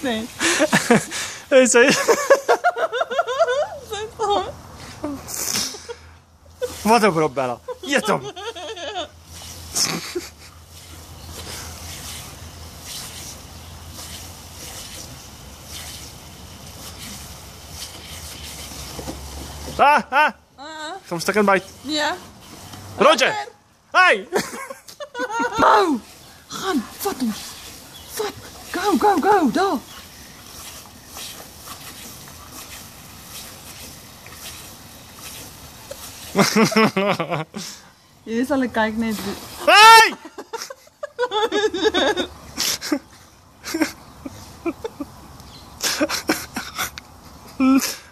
Nee. Hey, zei... Wat ook erop, Bella. Hier, Tom. Kom stuk in bijt. Ja. Roger! Hey! Go! Gaan, vat hem. Vat. Go, go, go. Daar. Jullie zal ik kijken net. Hey!